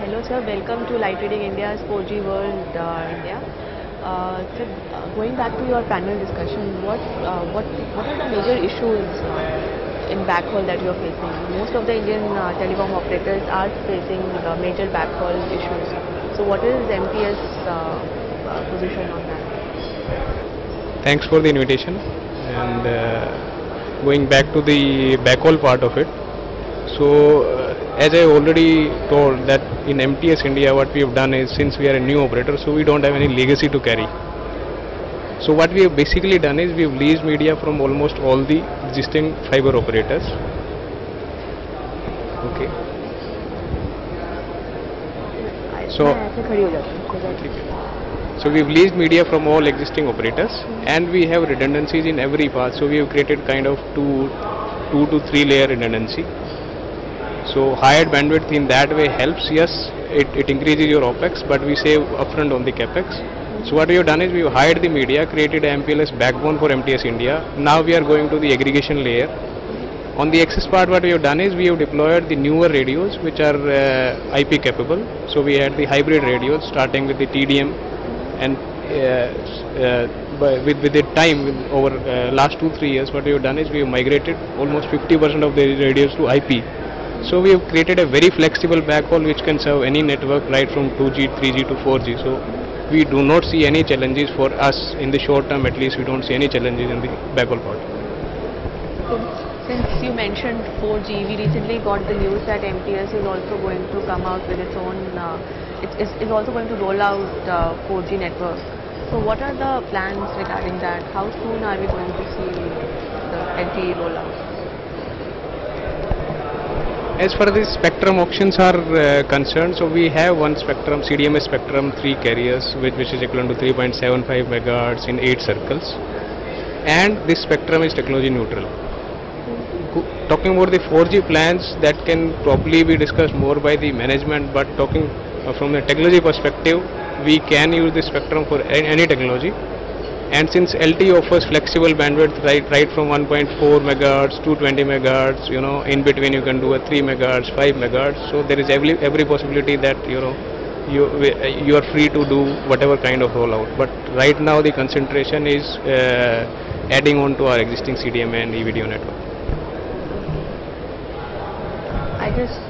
Hello sir, welcome to Light Reading India's 4G World India. Sir, going back to your panel discussion, what are the major issues in backhaul that you are facing? Most of the Indian telecom operators are facing major backhaul issues. So what is MTS position on that? Thanks for the invitation. And going back to the backhaul part of it. So as I already told that in MTS India what we have done is, since we are a new operator, so we don't have any legacy to carry. So what we have basically done is we have leased media from almost all the existing fiber operators. Okay. So we've leased media from all existing operators, and we have redundancies in every path. So we have created kind of two to three layer redundancy. So higher bandwidth in that way helps. Yes, it increases your OPEX, but we save upfront on the CAPEX. So what we have done is we have hired the media, created a MPLS backbone for MTS India. Now we are going to the aggregation layer. On the access part, what we have done is we have deployed the newer radios which are IP capable. So we had the hybrid radios starting with the TDM, and with the time over last 2-3 years, what we have done is we have migrated almost 50% of the radios to IP. So we have created a very flexible backhaul which can serve any network right from 2G, 3G to 4G. So we do not see any challenges for us in the short term. At least we don't see any challenges in the backhaul part. So, since you mentioned 4G, we recently got the news that MTS is also going to come out with its own, is also going to roll out 4G network. So what are the plans regarding that? How soon are we going to see the LTE rollout? As far as the spectrum auctions are concerned, so we have one spectrum, CDMA spectrum, 3 carriers, which is equivalent to 3.75 megahertz in 8 circles, and this spectrum is technology neutral. Talking about the 4G plans, that can probably be discussed more by the management, but talking from the technology perspective, we can use the spectrum for any technology. And since LTE offers flexible bandwidth right from 1.4 megahertz to 20 megahertz, in between you can do a 3 megahertz, 5 megahertz. So there is every possibility that you are free to do whatever kind of rollout. But right now the concentration is adding on to our existing CDMA and EVDO network. I just